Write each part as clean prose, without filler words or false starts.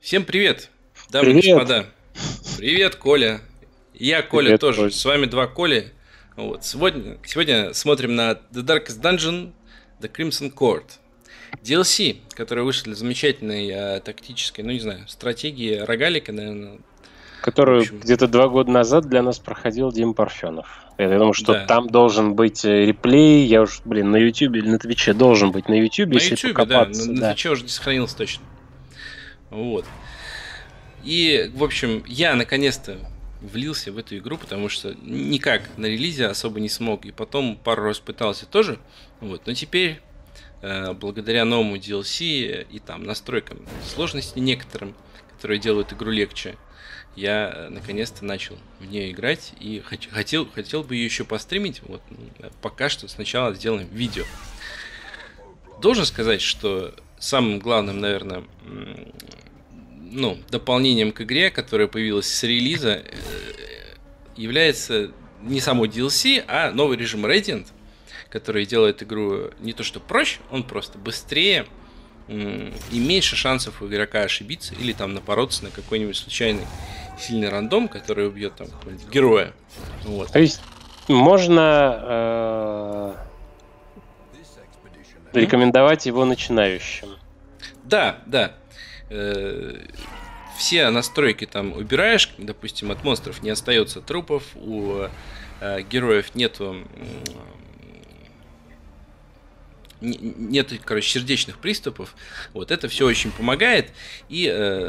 Всем привет, дамы и Привет. господа. Привет, Коля. Я Коля Привет, тоже. Коль. С вами два Коли. Вот. Сегодня смотрим на The Darkest Dungeon, The Crimson Court. DLC, который вышел для замечательной тактической, ну не знаю, стратегии рогалика, наверное. В Которую общем, где-то 2 года назад для нас проходил Дим Парфенов. Я думаю, что да. там должен быть реплей. Я уж, на Ютубе или на Твиче должен быть. На Ютубе, На если Ютубе, да. покопаться, На да. Твиче уже не сохранился точно. Вот. И, в общем, я наконец-то влился в эту игру, потому что никак на релизе особо не смог. И потом пару раз пытался тоже. Вот. Но теперь, благодаря новому DLC и там настройкам сложности некоторым, которые делают игру легче, я наконец-то начал в нее играть и хотел бы ее еще постримить. Вот. Пока что сначала сделаем видео. Должен сказать, что самым главным, наверное, дополнением к игре, которое появилось с релиза, является не само DLC, а новый режим Radiant, который делает игру не то что проще, он просто быстрее и меньше шансов у игрока ошибиться или там напороться на какой-нибудь случайный сильный рандом, который убьет там какого-нибудь героя. Вот. То есть можно рекомендовать его начинающим. Да. Все настройки там убираешь, допустим, от монстров не остается трупов, у героев нету, короче, сердечных приступов. Вот это все очень помогает, и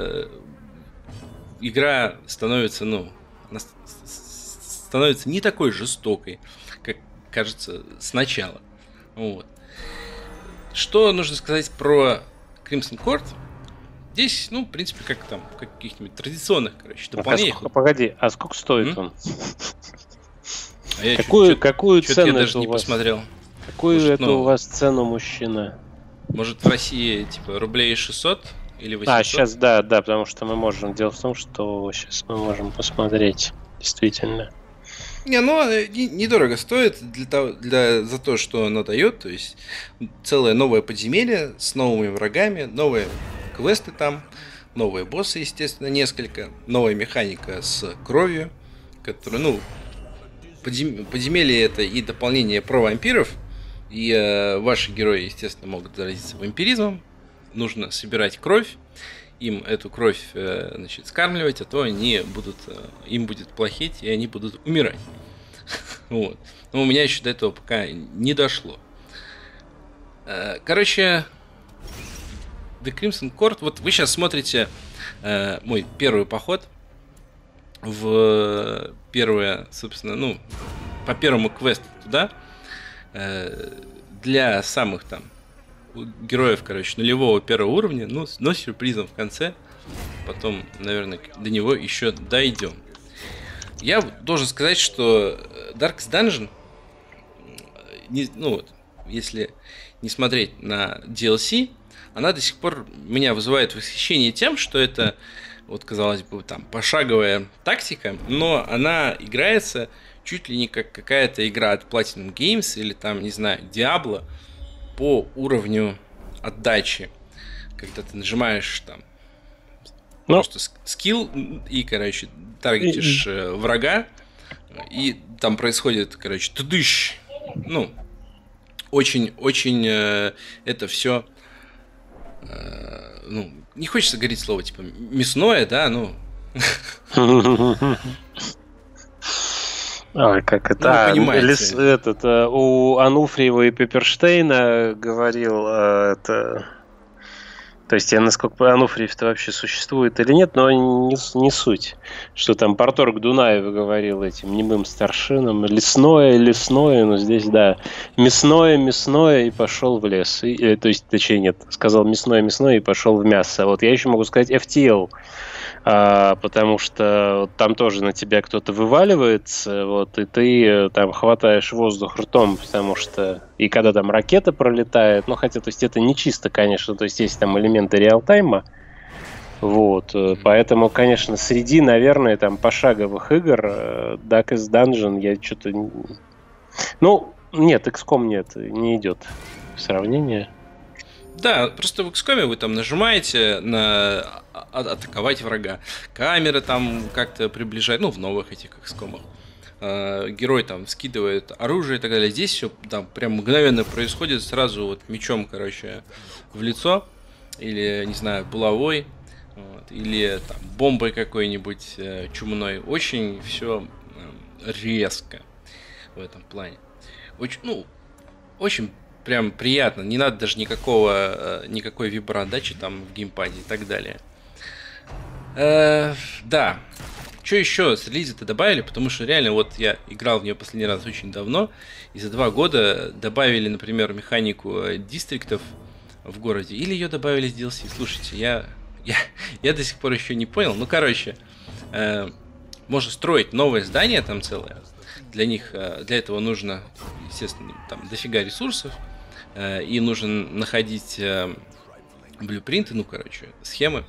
игра становится, становится не такой жестокой, как кажется сначала. Вот. Что нужно сказать про Crimson Court? Здесь, в принципе, как там, каких-нибудь традиционных, дополнений. Погоди, а сколько стоит он? А я какую цену я даже не посмотрел. Какую это у вас цену, мужчина? Может, в России, типа, рублей 600 или 800? А, сейчас, да, потому что мы можем. Дело в том, что сейчас мы можем посмотреть. Действительно. Недорого стоит за то, что оно дает. То есть целое новое подземелье с новыми врагами, новые квесты там, новые боссы, естественно, несколько, новая механика с кровью, которая, подземелье это и дополнение про вампиров, и ваши герои, естественно, могут заразиться вампиризмом, нужно собирать кровь, им эту кровь, скармливать, а то им будет плохеть, и они будут умирать. Вот. Но у меня еще до этого пока не дошло. Короче, The Crimson Court. Вот вы сейчас смотрите мой первый поход в первое, собственно, по первому квесту туда. Для самых там героев, нулевого первого уровня, но с сюрпризом в конце. Потом, наверное, до него еще дойдем. Я должен сказать, что Darkest Dungeon, если не смотреть на DLC, она до сих пор меня вызывает восхищение тем, что это, казалось бы, там пошаговая тактика, но она играется чуть ли не как какая-то игра от Platinum Games или там, не знаю, Diablo по уровню отдачи. Когда ты нажимаешь там просто скилл и, таргетишь врага, и там происходит, тудыщ. Очень это все, не хочется говорить слово, типа, мясное, да, Ой, как это? Вы понимаете. У Ануфриева и Пепперштейна говорил это. То есть я, насколько Ануфриев-то вообще существует или нет, но не суть. Что там Парторг Дунаев говорил этим немым старшинам. Лесное, но здесь, да, мясное, и пошел в лес. То есть, точнее, нет, сказал мясное, и пошел в мясо. Вот я еще могу сказать FTL. Потому что там тоже на тебя кто-то вываливается, и ты там хватаешь воздух ртом, потому что и когда там ракета пролетает, хотя, то есть это не чисто, конечно, то есть есть там элементы реалтайма, поэтому, конечно, среди, наверное, там пошаговых игр Darkest Dungeon я что-то... нет, XCOM нет, не идет в сравнение. Да, просто в XCOM вы там нажимаете на атаковать врага. Камеры там как-то приближают, ну, в новых этих XCOM-ах. Герой там скидывает оружие и так далее. Здесь все там прям мгновенно происходит, сразу вот мечом, короче, в лицо. Или, не знаю, булавой. Вот, или там бомбой какой-нибудь чумной. Очень все резко в этом плане. Очень, очень прям приятно. Не надо даже никакой виброотдачи там в геймпаде и так далее. Да. Что еще с релиза-то добавили? Потому что реально вот я играл в нее последний раз очень давно. И за 2 года добавили, например, механику дистриктов в городе. Или ее добавили с DLC. Слушайте, я до сих пор еще не понял. Ну, короче, можно строить новое здание там целое. Для этого нужно, естественно, там дофига ресурсов. И нужно находить блюпринты, схемы.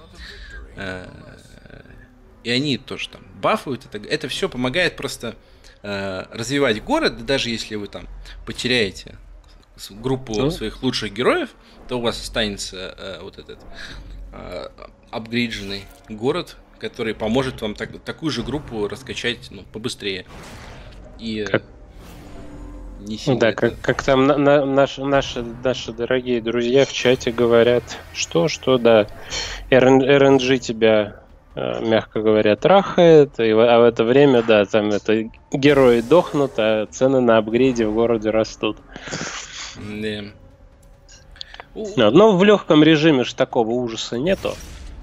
И они тоже там бафуют. Это все помогает просто развивать город. Даже если вы там потеряете группу своих лучших героев, то у вас останется вот этот апгрейдженный город, который поможет вам такую же группу раскачать побыстрее. И не сильно. Да, как там наши дорогие друзья в чате говорят, что да, RNG тебя, мягко говоря, трахает, а в это время, да, там герои дохнут, а цены на апгрейде в городе растут. Да. Но в легком режиме ж такого ужаса нету.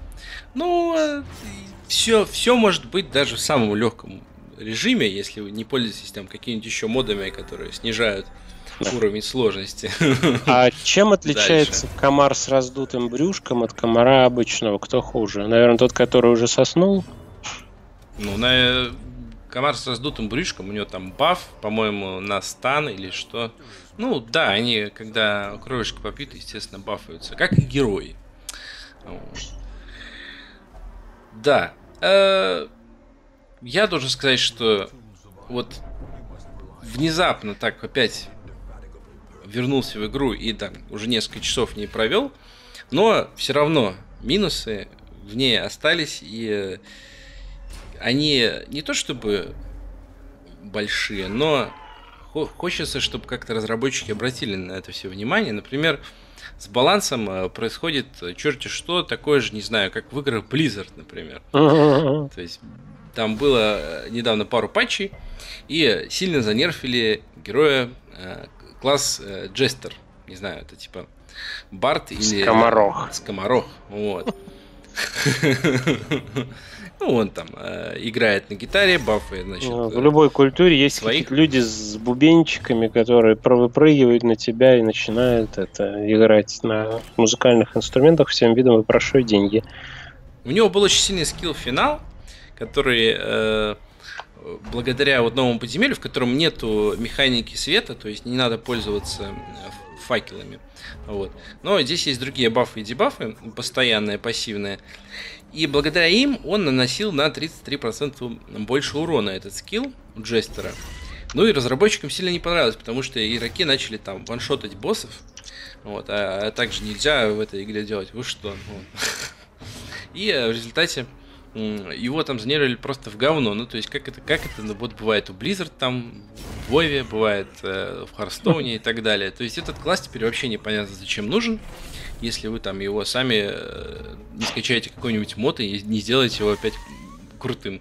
Все может быть даже в самом легком режиме, если вы не пользуетесь там какими-нибудь еще модами, которые снижают уровень сложности. А чем отличается комар с раздутым брюшком от комара обычного? Кто хуже? Наверное, тот, который уже соснул? Комар с раздутым брюшком, у него там баф, по-моему, на стан или что. Да, они, когда кровушку попьют, естественно, бафаются. Как и герои. Да. Я должен сказать, что вот внезапно так опять вернулся в игру и там уже несколько часов в ней провел, но все равно минусы в ней остались, и они не то чтобы большие, но хочется, чтобы как-то разработчики обратили на это все внимание. Например, с балансом происходит черти что, такое же, не знаю, как в играх Blizzard, например. То есть там было недавно пару патчей, и сильно занерфили героя класс Джестер. Не знаю, это типа Барт или... Скоморох. Вот. Он там играет на гитаре, бафает, значит... В любой культуре есть люди с бубенчиками, которые выпрыгивают на тебя и начинают играть на музыкальных инструментах всем видом, выпрашивая деньги. У него был очень сильный скилл-финал, который благодаря новому подземелью, в котором нету механики света, то есть не надо пользоваться факелами. Вот. Но здесь есть другие бафы и дебафы, постоянные, пассивные. И благодаря им он наносил на 33% больше урона, этот скилл у Джестера. И разработчикам сильно не понравилось, потому что игроки начали там ваншотать боссов. Вот, а также нельзя в этой игре делать. Вы что? И в результате его там занервили просто в говно. То есть как это вот бывает у Blizzard, там в Вове, бывает в Харстоуне и так далее. То есть этот класс теперь вообще непонятно зачем нужен, если вы там его сами не скачаете какой-нибудь мод и не сделаете его опять крутым.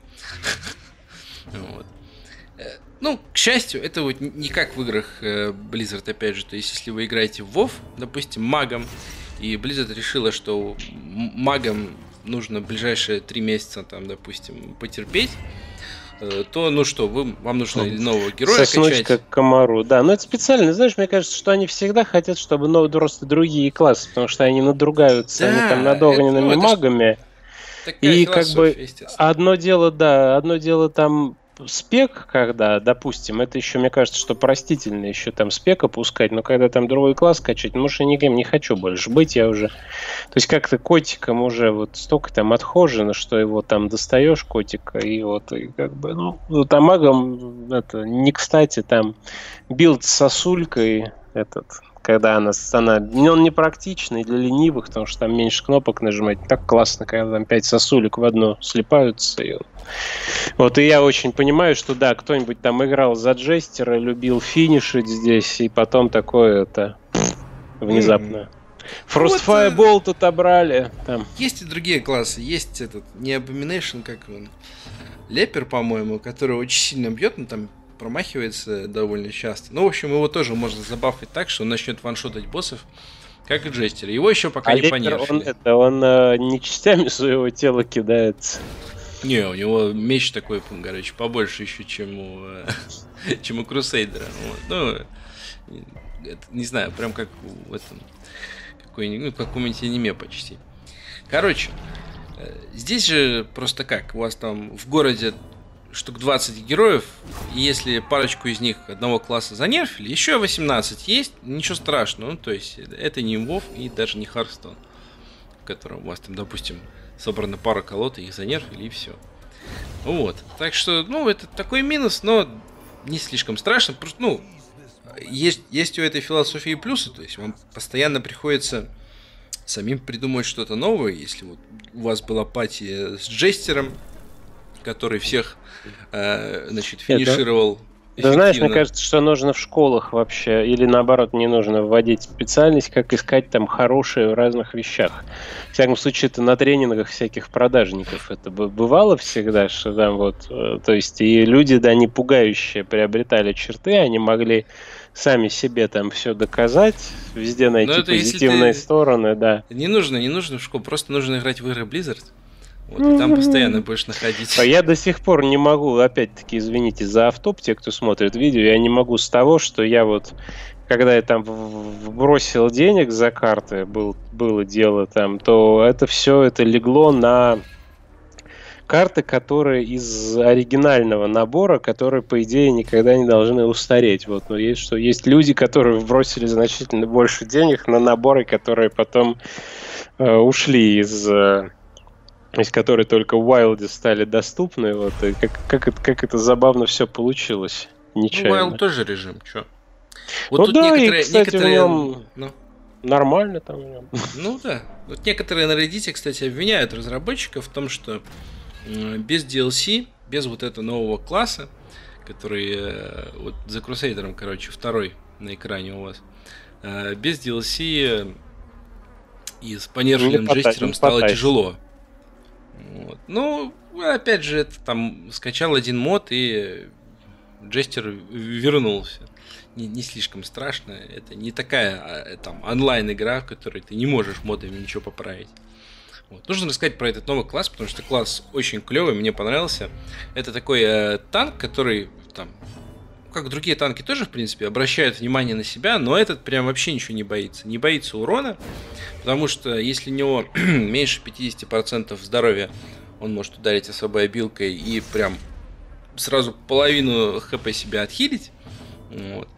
К счастью, это вот не как в играх Blizzard, опять же. То есть если вы играете в WoW, допустим, магом, и Blizzard решила, что магам нужно в ближайшие 3 месяца, там, допустим, потерпеть, то, вам нужно нового героя соснуть качать. Как комару, да. Но это специально, знаешь, мне кажется, что они всегда хотят, чтобы просто другие классы, потому что они надругаются, они там над огненными магами. И как бы одно дело там спек, когда, допустим, это еще, мне кажется, что простительно еще там спек опускать, но когда там другой класс качать, может, я никем не хочу больше быть, я уже... То есть как-то котиком уже вот столько там отхожено, что его там достаешь, котика, и как бы, там магом это не кстати, там билд с сосулькой, когда он непрактичный для ленивых, потому что там меньше кнопок нажимать. Так классно, когда там 5 сосулек в одну слипаются. Вот, и я очень понимаю, что да, кто-нибудь там играл за джестера, любил финишить здесь, и потом такое внезапно. Frostfire Bolt отобрали. Там. Есть и другие классы. Есть этот, не Abomination, как он, Лепер, по-моему, который очень сильно бьет, но там промахивается довольно часто. Ну, в общем, его тоже можно забафать так, что он начнет ваншотать боссов, как и джестер. Его еще пока не понерфили. Он не частями своего тела кидается. Не, у него меч такой, короче, побольше еще, чем у Крусейдера. Вот. Ну, не знаю, прям как в этом, какой-нибудь, как в каком-нибудь аниме почти. Короче, здесь же просто как, у вас там в городе штук 20 героев, и если парочку из них одного класса занерфили, еще 18 есть, ничего страшного. Ну, то есть, это не WoW и даже не Hearthstone, в котором у вас там, допустим, собрана пара колод, и их занерфили, и все. Вот. Так что, ну, это такой минус, но не слишком страшно. Просто, ну, есть у этой философии плюсы, то есть вам постоянно приходится самим придумать что-то новое. Если вот у вас была пати с джестером, который всех, значит, финишировал. Да, знаешь, мне кажется, что нужно в школах вообще, или наоборот, не нужно вводить специальность, как искать там хорошие в разных вещах. В всяком случае, это на тренингах всяких продажников это бывало всегда, что там вот, то есть и люди, да, не пугающие приобретали черты, они могли сами себе там все доказать, везде найти позитивные стороны, да. Не нужно в школу, просто нужно играть в игры Blizzard. Вот, и там постоянно будешь находить. Я до сих пор не могу, опять-таки, извините за автоп, те, кто смотрит видео, я не могу с того, что я вот, когда я там бросил денег за карты, было дело там, то это все это легло на карты, которые из оригинального набора, которые, по идее, никогда не должны устареть. Вот, но есть люди, которые вбросили значительно больше денег на наборы, которые потом ушли из которой только в Wild'е стали доступны. Вот, и как это забавно все получилось. Нечаянно. Ну, Wild тоже режим, чё? Вот ну тут да, и, кстати, в нем нормально там в нем. Ну да. Вот некоторые на Reddit, кстати, обвиняют разработчиков в том, что без DLC, без вот этого нового класса, который вот за Крусейдером, короче, второй на экране у вас, без DLC и с понерфленным джестером стало тяжело. Вот. Ну, опять же, это там скачал один мод, и джестер вернулся. Не слишком страшно. Это не такая там онлайн-игра, в которой ты не можешь модами ничего поправить. Вот. Нужно рассказать про этот новый класс, потому что класс очень клевый, мне понравился. Это такой танк, который там, как другие танки тоже, в принципе, обращают внимание на себя, но этот прям вообще ничего не боится. Не боится урона, потому что если у него меньше 50% здоровья, он может ударить особой обилкой и прям сразу половину хп себя отхилить. Вот.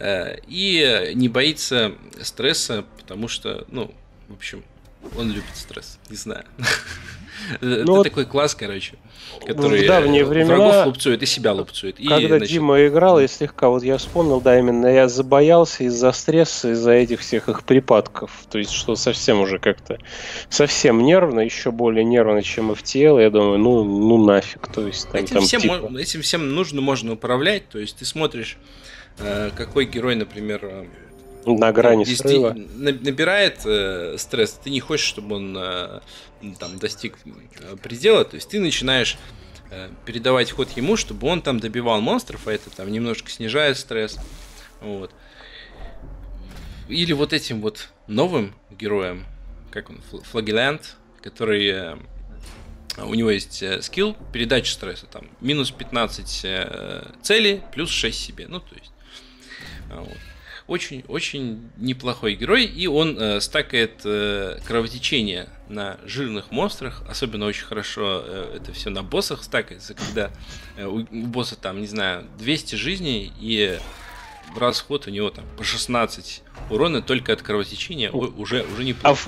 И не боится стресса, потому что, ну, в общем, он любит стресс, не знаю. Это вот такой класс, короче, который врагов лупцует и себя лупцует. Когда Дима играл, я слегка, вот я вспомнил, да, именно я забоялся из-за стресса, из-за этих всех их припадков. То есть, что совсем уже как-то совсем нервно, еще более нервно, чем FTL. Я думаю, ну нафиг. То есть, этим всем можно управлять. То есть, ты смотришь, какой герой, например, на грани срыва набирает стресс, ты не хочешь, чтобы он там достиг предела, то есть ты начинаешь передавать ход ему, чтобы он там добивал монстров, а это там немножко снижает стресс. Вот. Или вот этим вот новым героем, как он, Флагелант, который у него есть скилл передачи стресса, там минус 15 целей, плюс 6 себе, ну то есть вот. Очень неплохой герой, и он стакает кровотечение на жирных монстрах. Особенно очень хорошо это все на боссах стакается, когда у босса там, не знаю, 200 жизней, и расход у него там по 16 урона только от кровотечения. Уже неплохо.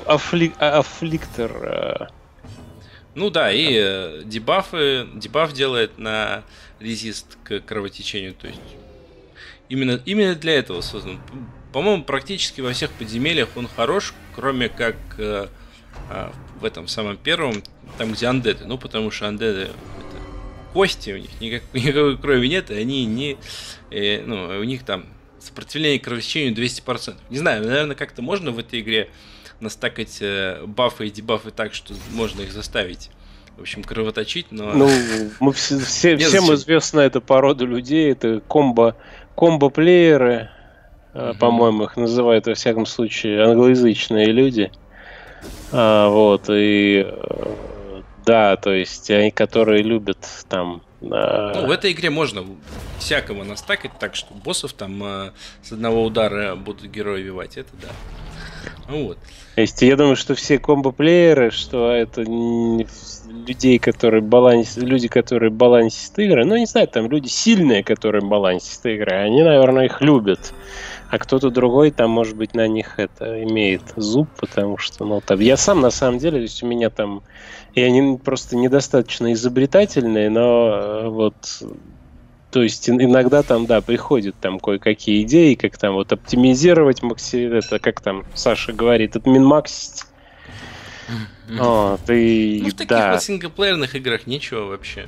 Аффликтор. Ну да, и дебаф делает на резист к кровотечению, то есть Именно для этого создан. по-моему, практически во всех подземельях он хорош, кроме как в этом самом первом, там, где андеды. Ну, потому что андеды это кости, у них никакой крови нет, и они у них там сопротивление к кровотечению 200%. Не знаю, наверное, как-то можно в этой игре настакать бафы и дебафы так, что можно их заставить, в общем, кровоточить, но... Ну, всем известна эта порода людей, это комбо-плееры, по-моему, их называют, во всяком случае, англоязычные люди. Вот, и да, то есть они, которые любят там... Ну, в этой игре можно всякого настакать, так что боссов там с одного удара будут герои вивать, это да. Ну, вот. Я думаю, что все комбо-плееры, что это люди, которые балансят игры, ну, не знаю, там люди сильные, которые балансят игры, они, наверное, их любят. А кто-то другой там, может быть, на них это имеет зуб, потому что, ну, там, я сам, на самом деле, то есть у меня там, я просто недостаточно изобретательный, но вот, то есть иногда там, да, приходят там кое-какие идеи, как там вот оптимизировать, это, как там Саша говорит, отминмаксить. Ну, в таких вот синглплеерных играх нечего вообще,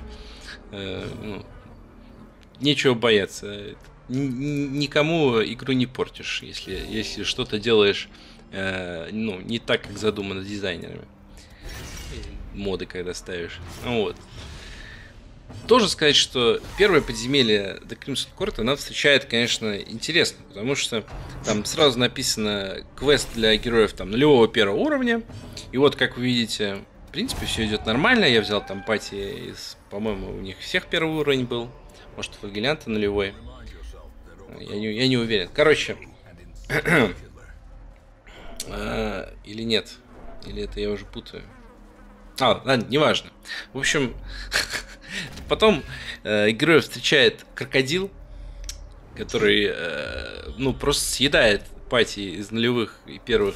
нечего бояться. Никому игру не портишь, если что-то делаешь не так, как задумано дизайнерами. Моды, когда ставишь. Вот. Должен сказать, что первое подземелье The Crimson Court, она встречает, конечно, интересно, потому что там сразу написано квест для героев там нулевого первого уровня. И вот, как вы видите, в принципе, все идет нормально. Я взял там пати по-моему, у них всех первый уровень был. Может, у Флагелянта нулевой. Я не уверен. Короче, или нет, или это я уже путаю. Ладно, неважно. В общем, потом героя встречает крокодил, который просто съедает пати из нулевых и первого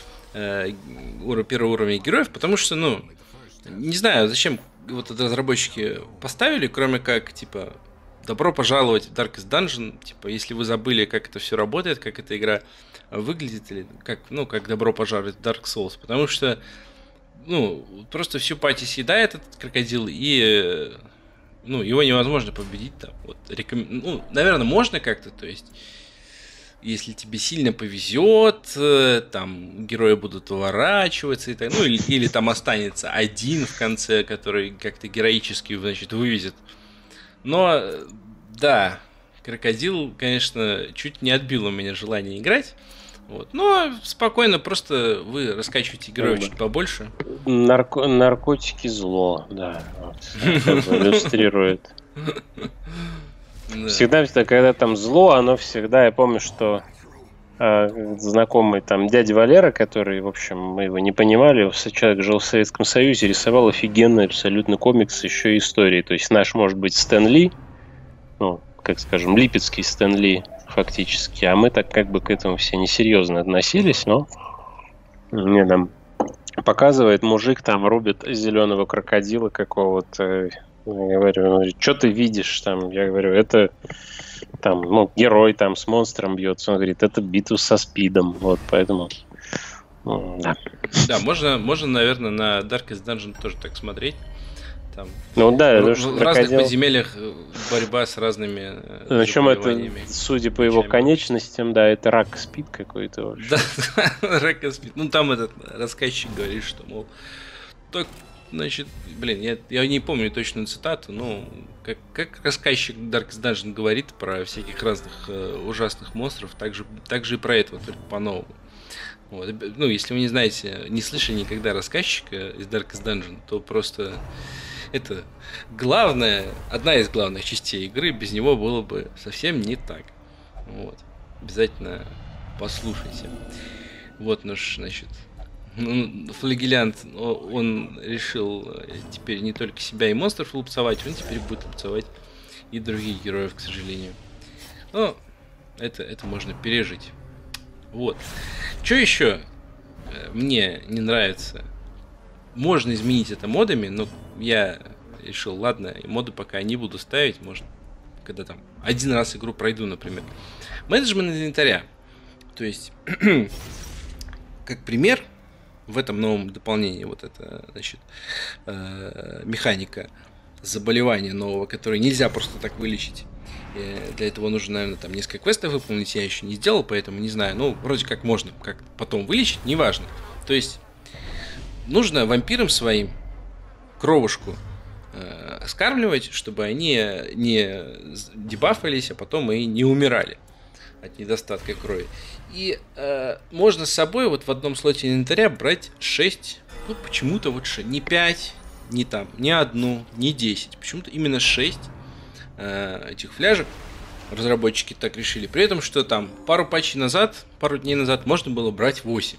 уровня героев, потому что, не знаю, зачем вот это разработчики поставили, кроме как, типа, добро пожаловать в Darkest Dungeon, типа, если вы забыли, как это все работает, как эта игра выглядит, или как добро пожаловать в Dark Souls, потому что, просто всю пати съедает этот крокодил, и, его невозможно победить там, вот, наверное, можно как-то, то есть, если тебе сильно повезет, там герои будут уворачиваться, и так, или там останется один в конце, который как-то героически, значит, вывезет. Но, да, крокодил, конечно, чуть не отбил у меня желание играть. Вот. Но спокойно, просто вы раскачиваете героев чуть побольше. Наркотики зло, да. Иллюстрирует. Всегда, когда там зло, оно всегда, я помню, что знакомый там дядя Валера, который, в общем, мы его не понимали, человек жил в Советском Союзе, рисовал офигенные абсолютно комиксы, еще и истории. То есть наш, может быть, Стэн Ли, как скажем, липецкий Стэн Ли фактически, а мы так как бы к этому все несерьезно относились, но мне там показывает, мужик там рубит зеленого крокодила какого-то. Я говорю, что ты видишь там? Я говорю, это там, герой там с монстром бьется. Он говорит, это битва со спидом. Вот, поэтому, да. Да, можно, наверное, на Darkest Dungeon тоже так смотреть. Там в разных подземельях борьба с разными причем это, судя по его конечностям, да, это рак спид какой-то. Да, рак спид. Там этот рассказчик говорит, что, мол, так, значит, я не помню точную цитату, но как рассказчик Darkest Dungeon говорит про всяких разных ужасных монстров, так же и про этого, только по-новому. Вот. Если вы не знаете, не слышали никогда рассказчика из Darkest Dungeon, то просто это одна из главных частей игры, без него было бы совсем не так. Вот. Обязательно послушайте. Вот наш, значит, Флагелянт, он решил теперь не только себя и монстров лупцевать, он теперь будет лупцевать и других героев, к сожалению. Но это можно пережить. Вот. Что еще мне не нравится? Можно изменить это модами, но я решил, ладно, и моды пока не буду ставить, может, когда там один раз игру пройду, например. Менеджмент инвентаря. То есть, как пример, в этом новом дополнении вот эта, значит, механика заболевания нового, которое нельзя просто так вылечить. Для этого нужно, наверное, там несколько квестов выполнить, я еще не сделал, поэтому не знаю. Ну, вроде как можно, как потом вылечить, неважно. То есть, нужно вампирам своим кровушку скармливать, чтобы они не дебафались, а потом и не умирали от недостатка крови. И можно с собой вот в одном слоте инвентаря брать 6, ну почему-то вот не 5, не там, не одну, не 10, почему-то именно 6 этих фляжек разработчики так решили. При этом, что там пару дней назад можно было брать 8.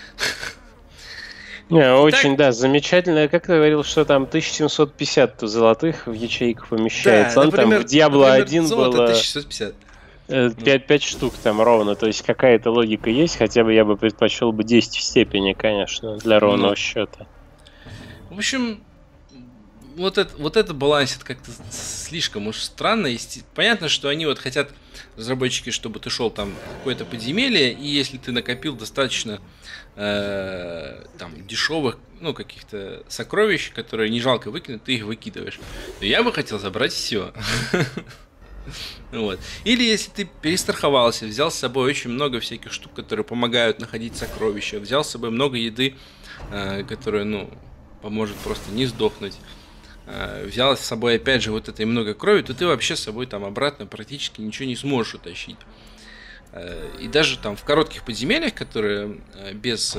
Не, очень, да, замечательно. Как ты говорил, что там 1750 золотых в ячейку помещается. Да, он например, там в Diablo 1 золото было 1650. 5 штук там ровно. То есть какая-то логика есть. Хотя бы я бы предпочел бы 10 в степени, конечно, для ровного счета. В общем, вот это балансит как-то слишком уж странно. Понятно, что они вот хотят, разработчики, чтобы ты шел там в какое-то подземелье, и если ты накопил достаточно там дешевых, ну, каких-то сокровищ, которые не жалко выкинуть, ты их выкидываешь. Но я бы хотел забрать все. Вот. Или если ты перестраховался, взял с собой очень много всяких штук, которые помогают находить сокровища, взял с собой много еды, которая, ну, поможет просто не сдохнуть, взял с собой опять же вот этой много крови, то ты вообще с собой там обратно практически ничего не сможешь утащить. И даже там в коротких подземельях, которые без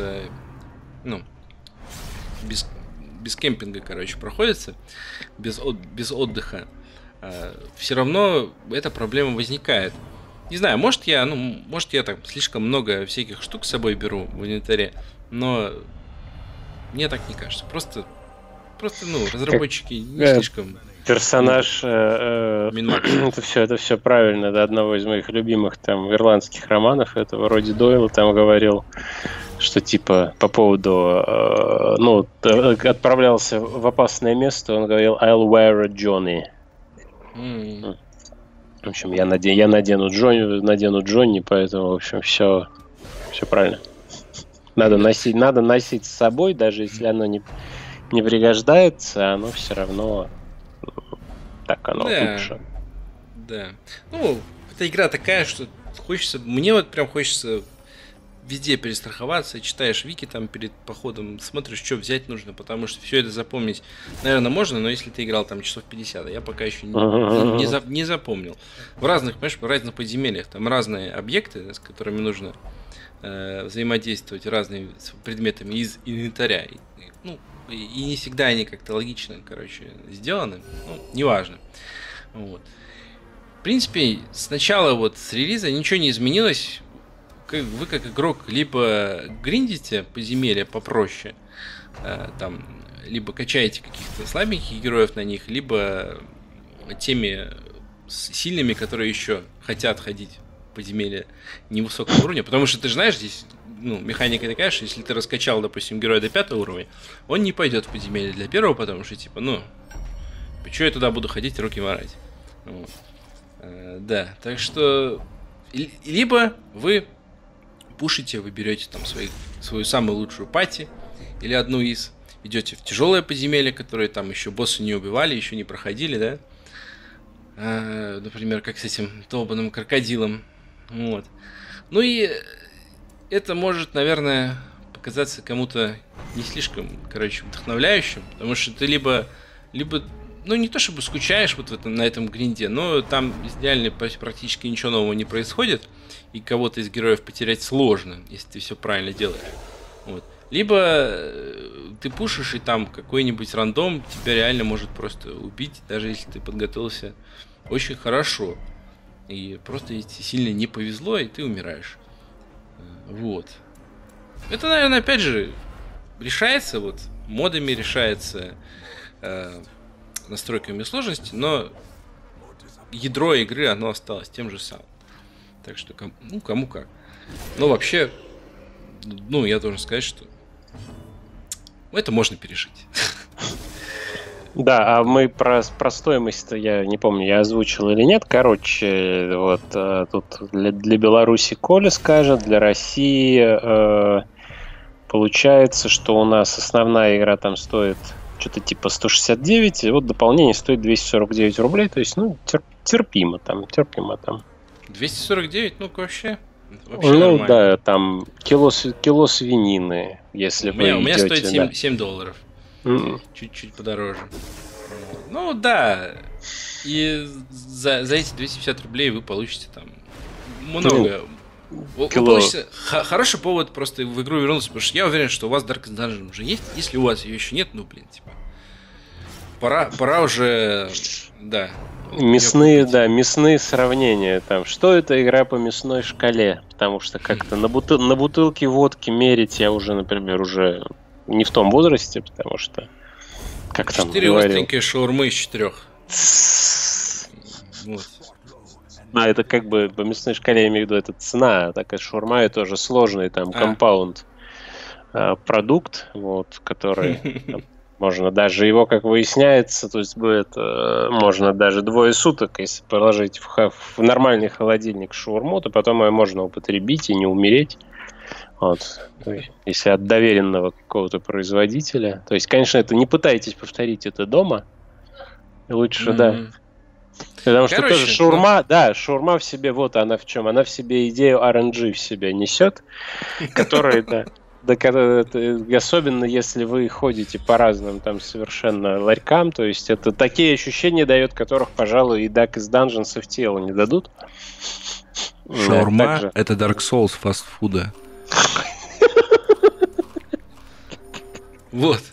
кемпинга, короче, проходятся, без отдыха, все равно эта проблема возникает. Не знаю, может я там слишком много всяких штук с собой беру в инвентаре, но мне так не кажется. Просто разработчики не слишком... Персонаж, это все правильно, до одного из моих любимых там ирландских романов, это вроде Дойла там говорил, что типа по поводу, отправлялся в опасное место, он говорил I'll wear a Johnny. В общем, я надену Джонни, поэтому, в общем, все правильно. Надо носить с собой, даже если оно не пригождается, оно все равно так оно лучше. Да. Ну, эта игра такая, что мне вот прям хочется везде перестраховаться, читаешь вики там перед походом, смотришь, что взять нужно, потому что все это запомнить, наверное, можно, но если ты играл там часов 50, я пока еще не запомнил. В разных подземельях там разные объекты, с которыми нужно взаимодействовать, разными предметами из инвентаря. И не всегда они как-то логично, сделаны. Ну, неважно. Вот. В принципе, сначала вот с релиза ничего не изменилось. Вы как игрок либо гриндите подземелья попроще, там, либо качаете каких-то слабеньких героев на них, либо теми сильными, которые еще хотят ходить в подземелья невысокого уровня. Потому что ты же знаешь, здесь механика такая, что если ты раскачал, допустим, героя до 5 уровня, он не пойдет в подземелье для первого, потому что, почему я туда буду ходить и руки марать? Вот. Да, так что либо вы пушите, вы берете там свою самую лучшую пати или одну из, идете в тяжелое подземелье, которые там еще боссы не убивали, еще не проходили, да? Например, как с этим долбаным крокодилом. Вот. Ну и это может, наверное, показаться кому-то не слишком, вдохновляющим, потому что ты либо не то чтобы скучаешь на этом гринде, но там идеально практически ничего нового не происходит, и кого-то из героев потерять сложно, если ты все правильно делаешь. Вот. Либо ты пушишь, и там какой-нибудь рандом тебя реально может просто убить, даже если ты подготовился очень хорошо. И просто сильно не повезло, и ты умираешь. Вот. Это, наверное, опять же, решается модами, решается настройками сложности, но ядро игры, оно осталось тем же самым. Так что, кому как. Но вообще, я должен сказать, что это можно пережить. Да, а мы про стоимость-то, я не помню, я озвучил или нет. Короче, вот тут для Беларуси Коля скажет, для России получается, что у нас основная игра там стоит что-то типа 169, и вот дополнение стоит 249 рублей, то есть, ну, терпимо там. 249, ну вообще Ну нормально. да, там кило свинины, если У меня идете, стоит да. 7 долларов. М. Чуть-чуть подороже. Ну да. И за эти 250 рублей вы получите там много. Вы получите хороший повод просто в игру вернуться, потому что я уверен, что у вас Darkest Dungeon уже есть. Если у вас ее еще нет, ну блин, типа. Пора уже, да. Мясные сравнения. Там, что это игра по мясной шкале? Потому что как-то на бутылке водки мерить я уже, например, уже не в том возрасте, потому что как там 4 говорил. остренькие шаурмы из 4. Вот. Это как бы по мясной шкале, я имею в виду, это цена. Такая шаурма это тоже сложный там компаунд продукт, вот, который можно даже его, как выясняется, то есть будет можно даже 2 суток, если положить в нормальный холодильник шаурму, то потом ее можно употребить и не умереть. Вот. То есть, если от доверенного какого-то производителя. То есть, конечно, это не пытайтесь повторить это дома. Лучше, да. Потому что тоже шаурма, да, шаурма в себе, вот она в чем. Она в себе идею RNG в себе несет, которая, да. Особенно если вы ходите по разным там совершенно ларькам, то есть это такие ощущения дает, которых, пожалуй, и Darkest Dungeons в тело не дадут. Шаурма — это Dark Souls фастфуда. Вот.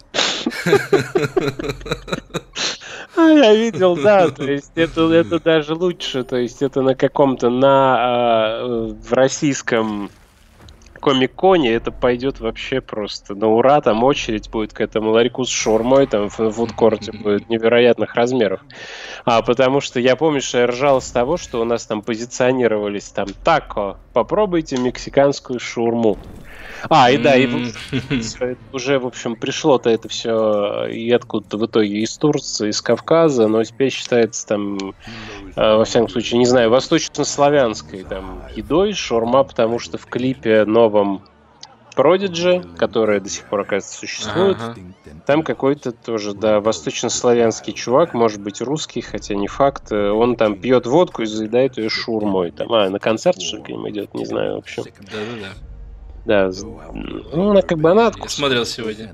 Я видел, да, то есть это даже лучше, то есть это на каком-то в российском Комик-коне это пойдет вообще просто на ура, там очередь будет к этому ларьку с шаурмой, там в фудкорте будет невероятных размеров. Потому что я помню, что я ржал с того, что у нас там позиционировались там тако, попробуйте мексиканскую шаурму. И да, и уже, в общем, пришло-то это все и откуда-то в итоге из Турции, из Кавказа, но теперь считается там, во всяком случае, не знаю, восточнославянской там едой шаурма, потому что в клипе новом Prodigy, которая до сих пор, оказывается, существует, там какой-то тоже, да, восточнославянский чувак, может быть, русский, хотя не факт, он там пьет водку и заедает ее шаурмой. Там, на концерт, что ли, к ним идет, не знаю, в общем. Да-да-да. Да, ну, она как бы она откуда. Я смотрел сегодня.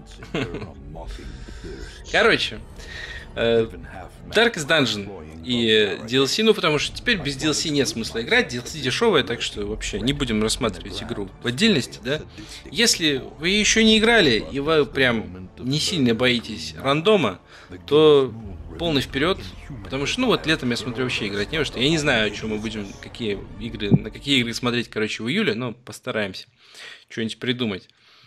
Короче, Darkest Dungeon и DLC, ну потому что теперь без DLC нет смысла играть, DLC дешевая, так что вообще не будем рассматривать игру в отдельности, да. Если вы еще не играли и вы прям не сильно боитесь рандома, то полный вперед, потому что, ну вот летом я смотрю вообще играть не во что. Я не знаю, о чем мы будем, на какие игры смотреть, короче, в июле, но постараемся что-нибудь придумать.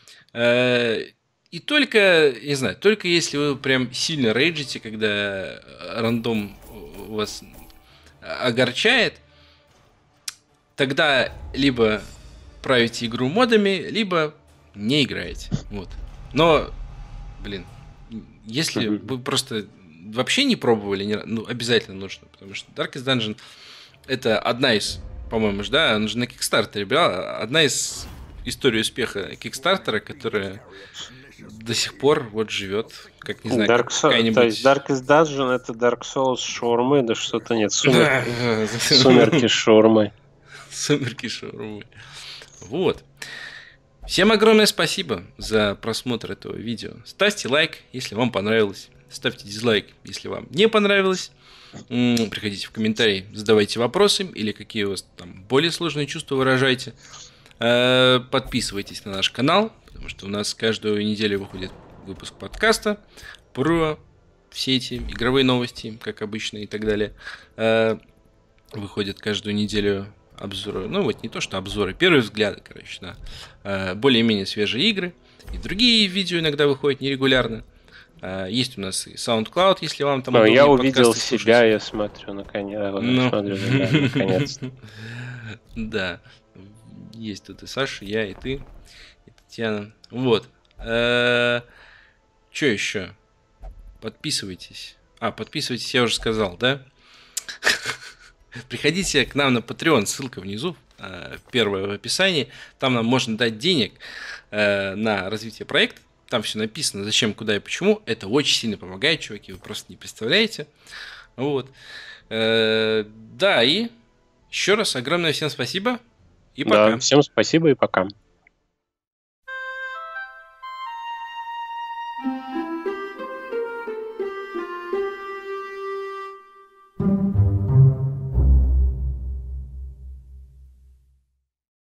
И только, не знаю, только если вы прям сильно рейджите, когда рандом вас огорчает, тогда либо правите игру модами, либо не играете. Вот. Но, блин, если вы просто вообще не пробовали, ну, обязательно нужно, потому что Darkest Dungeon это одна из, по-моему, да, она же на Кикстартере была, одна из историй успеха Кикстартера, которая до сих пор вот живет, как не знаю, какая-нибудь... То есть Darkest Dungeon это Dark Souls шаурмы, да что-то нет, сумерки шаурмы. Сумерки шаурмы. Вот. Всем огромное спасибо за просмотр этого видео. Ставьте лайк, если вам понравилось. Ставьте дизлайк, если вам не понравилось. Приходите в комментарии, задавайте вопросы или какие у вас там более сложные чувства выражайте. Подписывайтесь на наш канал, потому что у нас каждую неделю выходит выпуск подкаста про все эти игровые новости, как обычно, и так далее. Выходят каждую неделю обзоры, ну вот не то что обзоры, первые взгляды, короче, на более-менее свежие игры. И другие видео иногда выходят нерегулярно. Есть у нас и SoundCloud, если вам там удобнее. Я увидел себя, я смотрю, наконец-то. Да. Есть тут и Саша, я, и ты, и Татьяна. Вот. Что еще? подписывайтесь. Подписывайтесь, я уже сказал, да? Приходите к нам на Patreon, ссылка внизу, первая в описании. Там нам можно дать денег на развитие проекта. Там все написано, зачем, куда и почему. Это очень сильно помогает, чуваки, вы просто не представляете. Вот. Да, и еще раз огромное всем спасибо и пока. Да, всем спасибо и пока.